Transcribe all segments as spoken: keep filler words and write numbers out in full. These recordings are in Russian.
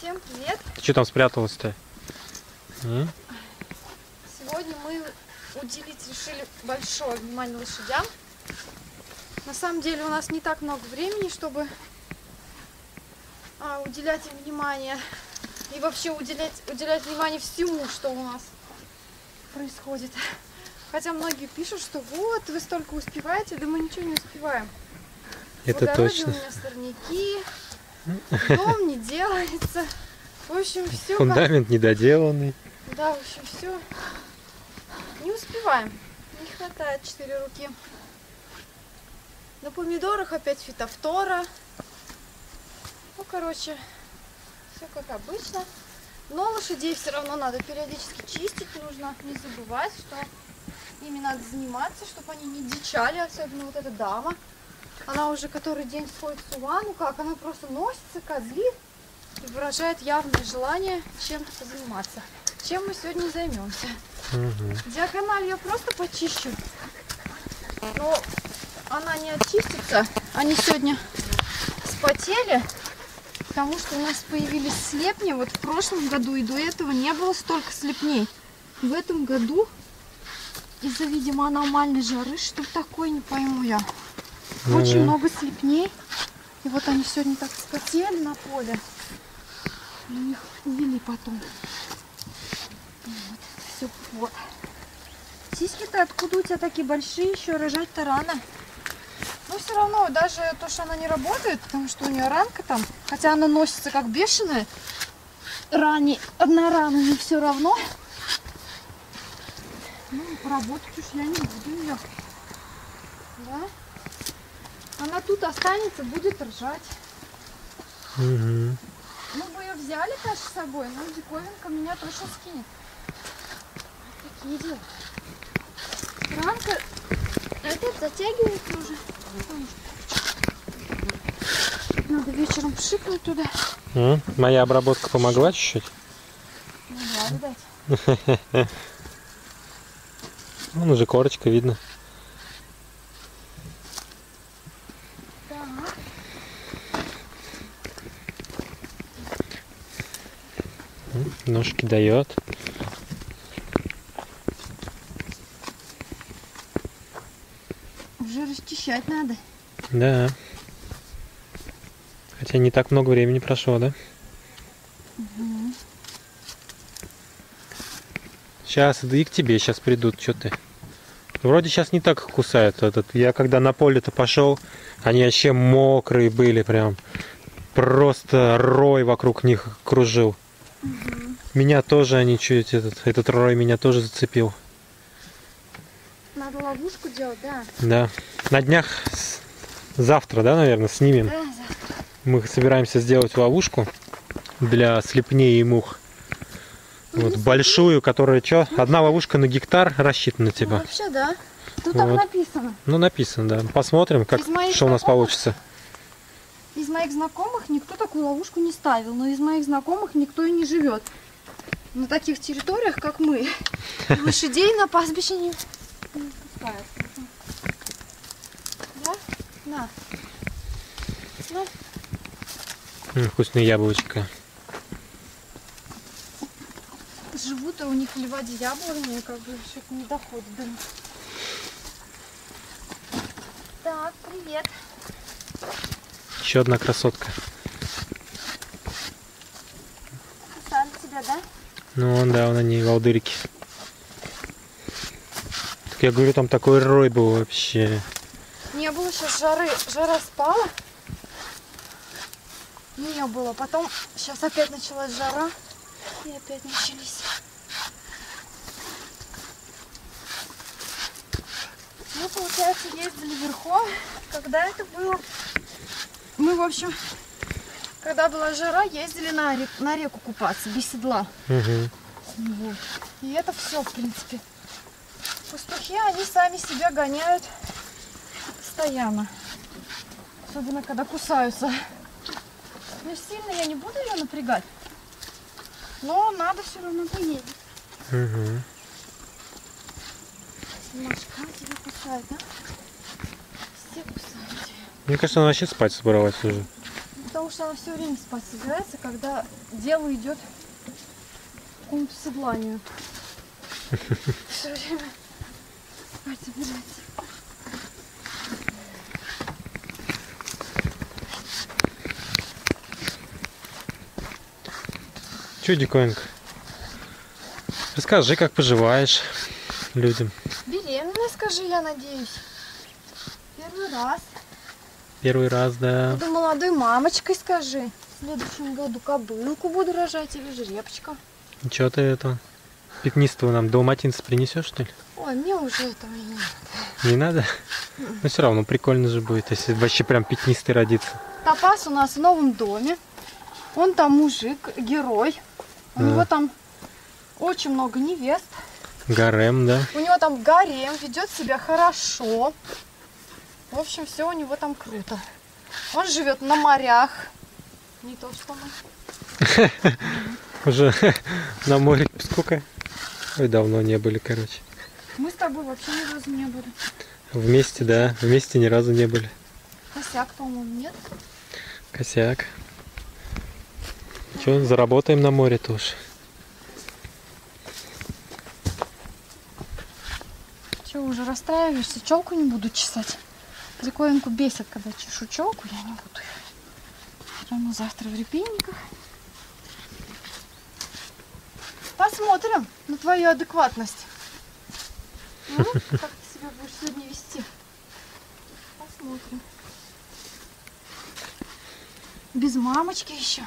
Всем привет! Ты что там спряталась-то? Сегодня мы уделить решили большое внимание лошадям. На самом деле у нас не так много времени, чтобы а, уделять им внимание. И вообще уделять, уделять внимание всему, что у нас происходит. Хотя многие пишут, что вот, вы столько успеваете, да мы ничего не успеваем. Это в точно. У меня сорняки, дом не делается. В общем, все. Фундамент как... недоделанный. Да, в общем, все. Не успеваем. Не хватает четыре руки. На помидорах опять фитофтора. Ну, короче, все как обычно. Но лошадей все равно надо периодически чистить. Нужно не забывать, что ими надо заниматься, чтобы они не дичали. Особенно вот эта дама. Она уже который день сходит с ума. Ну как, она просто носится, козлит и выражает явное желание чем-то позаниматься. Чем мы сегодня займемся? Угу. Диагональ я просто почищу. Но она не очистится. Они сегодня вспотели, потому что у нас появились слепни. Вот в прошлом году и до этого не было столько слепней. В этом году из-за, видимо, аномальной жары, что такое, не пойму я. Очень угу. много слепней. И вот они сегодня так вспотели на поле. И их увели потом. Вот, все, вот. Сиськи-то откуда у тебя такие большие, еще рожать-то рано. Но все равно, даже то, что она не работает, потому что у нее ранка там, хотя она носится как бешеная, ране, одна рана, не все равно. Ну, поработать уж я не буду ее. Да? Она тут останется, будет ржать. Угу. Мы бы ее взяли, конечно, с собой, но диковинка меня точно скинет. Такие дела. Ранка опять затягивается уже. Надо вечером пшикнуть туда. А? Моя обработка помогла чуть-чуть? Могла, видать. Вон уже корочка видно. Ножки дает. Уже расчищать надо. Да. Хотя не так много времени прошло, да? Угу. Сейчас и к тебе сейчас придут, что ты. Вроде сейчас не так их кусают. Этот. Я когда на поле-то пошел, они вообще мокрые были прям. Просто рой вокруг них кружил. Угу. Меня тоже они чуть, этот, этот рой меня тоже зацепил. Надо ловушку делать, да? Да. На днях, завтра, да, наверное, снимем. Да, завтра. Мы собираемся сделать ловушку для слепней и мух. Ну, Вот большую, которая что? Одна ловушка на гектар рассчитана типа. Ну, вообще, да. Тут вот. так написано. Ну, написано, да. Посмотрим, как, что у нас получится. Из моих знакомых никто такую ловушку не ставил, но из моих знакомых никто и не живет на таких территориях, как мы. Лошадей на пастбище не пускают. Да? На. На. М, вкусное яблочко. Живут, а у них в Ливаде яблони, как бы что-то не доходит до них. Так, привет. Еще одна красотка. Кусали тебя, да? Ну, он, да, он они волдырики. Так я говорю, там такой рой был вообще. Не было сейчас жары, жара спала. Не было. Потом сейчас опять началась жара. И опять начались. Мы, получается, ездили верхом. Когда это было? Мы, в общем, когда была жара, ездили на, рек, на реку купаться, без седла. Угу. Вот. И это все, в принципе. Пастухи, они сами себя гоняют постоянно. Особенно, когда кусаются. Но сильно я не буду ее напрягать. Но надо все равно поездить. Угу. Машка тебя кусает, да? Все кусают тебя. Мне кажется, она вообще спать собралась уже. Да потому что она все время спать собирается, когда дело идет к какому-то седланию. Все время спать собирается. Чё, Диковинка? Расскажи, как поживаешь людям. Беременная, скажи, я надеюсь. Первый раз. Первый раз, да. Буду молодой мамочкой, скажи. В следующем году кобылку буду рожать или жеребчика. Чё ты это? Пятнистого нам далматинца принесешь, что ли? Ой, мне уже этого и нет. Не надо? Но все равно прикольно же будет, если вообще прям пятнистый родится. Топаз у нас в новом доме. Он там мужик, герой. У Да. него там очень много невест. Гарем, да? У него там гарем, ведет себя хорошо. В общем, все у него там круто. Он живет на морях. Не то, что мы. Уже на море сколько? Ой, давно не были, короче. Мы с тобой вообще ни разу не были. Вместе, да. Вместе ни разу не были. Косяк, по-моему, нет. Косяк. Че, заработаем на море тоже. Че, уже расстраиваешься? Челку не буду чесать. Диковинку бесит, когда чешу челку, я не буду. Все равно завтра в репейниках. Посмотрим на твою адекватность. Ну, как ты себя будешь сегодня вести? Посмотрим. Без мамочки еще.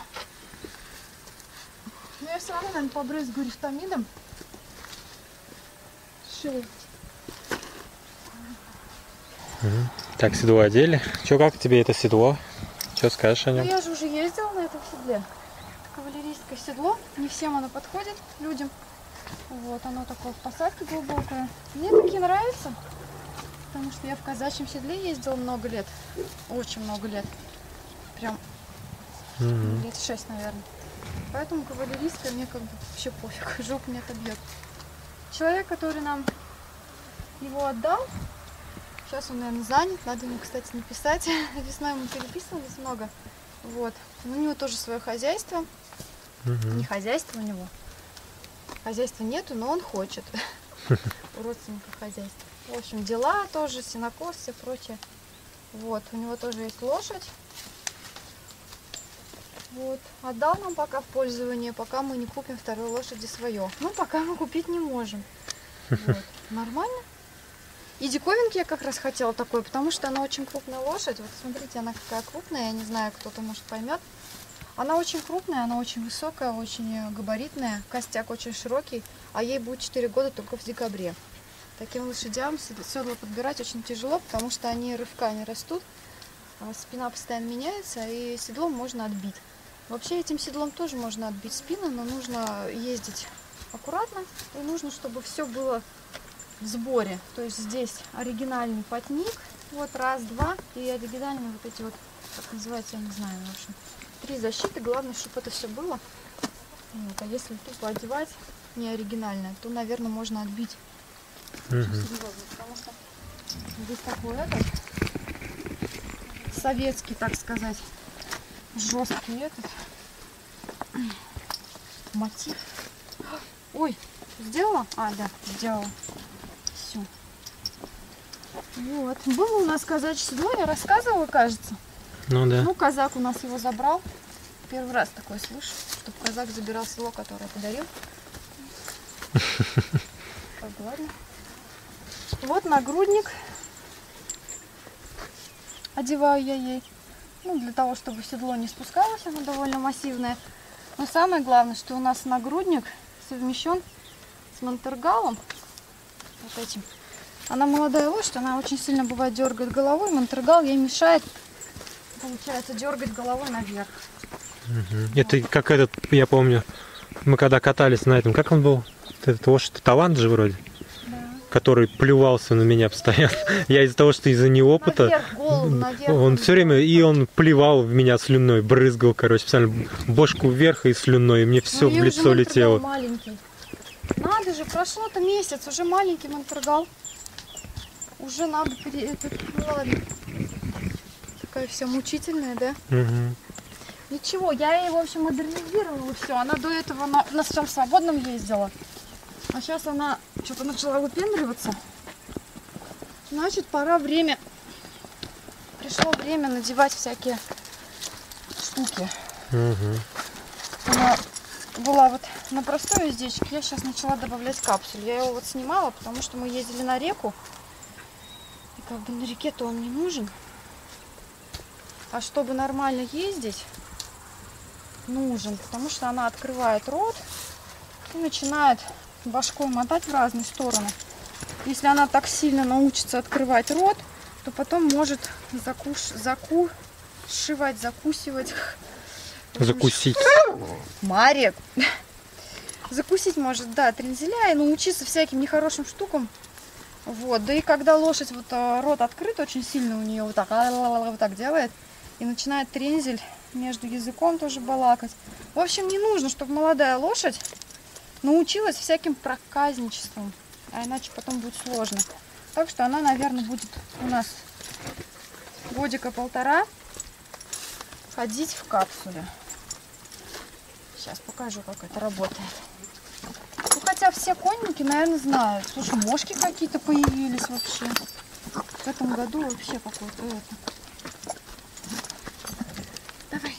Ну, я все равно, наверное, побрызгаю рифтамидом. Шею. Угу. Так, седло одели. Че, как тебе это седло? Что скажешь о Ну, нем? я же уже ездила на этом седле. Кавалерийское седло. Не всем оно подходит, людям. Вот, оно такое в посадке глубокое. Мне такие нравятся, потому что я в казачьем седле ездила много лет. Очень много лет. Прям Угу. лет шесть, наверное. Поэтому кавалерийское мне как бы вообще пофиг. Жопу мне отобьет. Человек, который нам его отдал, сейчас он, наверное, занят. Надо ему, кстати, написать. Весной мы переписывались много. Вот. У него тоже свое хозяйство. Угу. Не хозяйство у него. Хозяйства нету, но он хочет. У родственников хозяйства. В общем, дела тоже, сенокос, все прочее. Вот. У него тоже есть лошадь. Вот. Отдал нам пока в пользование, пока мы не купим второй лошади свое. Ну, пока мы купить не можем. Вот. Нормально. И диковинки я как раз хотела такой, потому что она очень крупная лошадь. Вот смотрите, она какая крупная, я не знаю, кто-то может поймет. Она очень крупная, она очень высокая, очень габаритная, костяк очень широкий, а ей будет четыре года только в декабре. Таким лошадям седло подбирать очень тяжело, потому что они рывка не растут, спина постоянно меняется, и седлом можно отбить. Вообще этим седлом тоже можно отбить спину, но нужно ездить аккуратно, и нужно, чтобы все было в сборе. То есть здесь оригинальный потник, вот раз, два, и оригинальные вот эти вот, как называется, я не знаю, в общем, три защиты. Главное, чтобы это все было. Вот. А если тупо одевать не оригинальное, то, наверное, можно отбить. Угу. Серьезно, потому что здесь такой этот советский, так сказать, жесткий этот мотив. Ой, сделала? А, да, сделала. Все. Вот. Было у нас казачье седло, я рассказывала, кажется. Ну да. Ну, казак у нас его забрал. Первый раз такое слышу, чтобы казак забирал село, которое подарил. Так, ладно. Вот нагрудник. Одеваю я ей. Ну, для того, чтобы седло не спускалось, оно довольно массивное. Но самое главное, что у нас нагрудник совмещен с мантергалом. Вот этим. Она молодая лошадь, она очень сильно бывает дергает головой. Мантергал ей мешает, получается, дергать головой наверх. Угу. Это как этот, я помню, мы когда катались на этом, как он был? Этот лошадь, талант же вроде, Да. который плевался на меня постоянно. Я из-за того, что из-за неопыта, Наверх, голову наверх. он все время, и он плевал в меня слюной, брызгал, короче, специально бошку вверх и слюной, и мне все Ну, в лицо летело. Маленький. Надо же, прошло-то месяц, уже маленький мантергал. Уже надо пере... это, ну, ладно. Такая вся мучительная, да? Угу. Ничего, я ей, в общем, модернизировала и все. Она до этого на, на всем свободном ездила. А сейчас она что-то начала выпендриваться. Значит, пора время... Пришло время надевать всякие штуки. Угу. Она была вот на простой уздечке. Я сейчас начала добавлять капсуль. Я его вот снимала, потому что мы ездили на реку. И как бы на реке-то он не нужен. А чтобы нормально ездить, нужен. Потому что она открывает рот и начинает башкой мотать в разные стороны. Если она так сильно научится открывать рот, то потом может закуш... закушивать, закусивать. Закусить. Марик. Закусить может, да, трензеля и научиться всяким нехорошим штукам. Вот. Да и когда лошадь вот рот открыт очень сильно у нее вот так, вот так делает, и начинает трензель между языком тоже балакать. В общем, не нужно, чтобы молодая лошадь научилась всяким проказничеством, а иначе потом будет сложно. Так что она, наверное, будет у нас годика полтора ходить в капсуле. Сейчас покажу, как это работает. Ну, хотя все конники, наверное, знают. Слушай, мошки какие-то появились вообще. В этом году вообще какой-то это. Давай.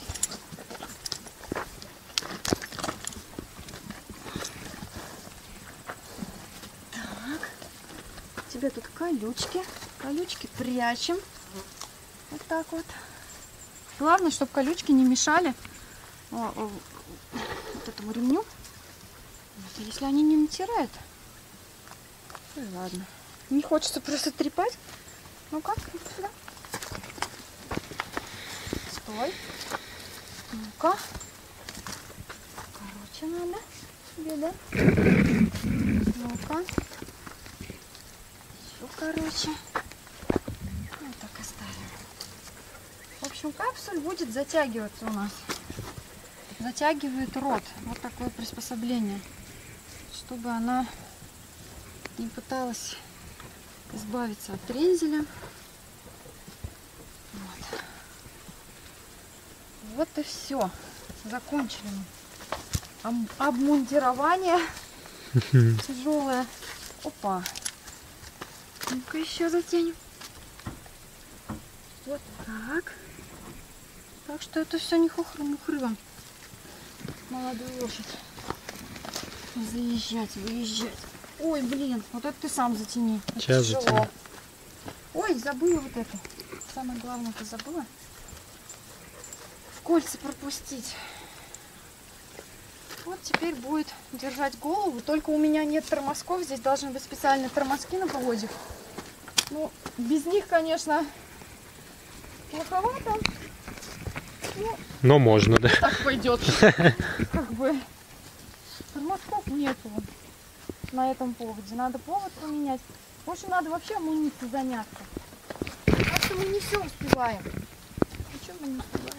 Так. Тебе тут колючки. Колючки прячем. Вот так вот. Главное, чтобы колючки не мешали о, о, вот этому ремню. Вот, если они не натирают, то и ладно. Не хочется просто трепать. Ну-ка, сюда. Стой. Ну-ка. Короче, надо тебе, да? Ну-ка. Еще короче. Вот так оставим. В общем, капсуль будет затягиваться у нас. Затягивает рот. Вот такое приспособление. Чтобы она не пыталась избавиться от трензеля. Вот. Вот и все. Закончили мы. Об- обмундирование тяжелое. Опа. Ну-ка еще затянем. Вот так. Так что это все не хухры-мухры. Молодую лошадь. Заезжать, выезжать. Ой, блин, вот это ты сам затяни. Это Сейчас тяжело. затяну. Ой, забыла вот это. Самое главное, это забыла. В кольца пропустить. Вот теперь будет держать голову. Только у меня нет тормозков. Здесь должны быть специальные тормозки на поводьях. Ну, без них, конечно, плоховато. Ну, Но можно, да. так пойдет. Как бы тормозков нету на этом поводе. Надо повод поменять. В общем, надо вообще амуницией заняться. Так что мы не все успеваем. Ничего мы не успеваем.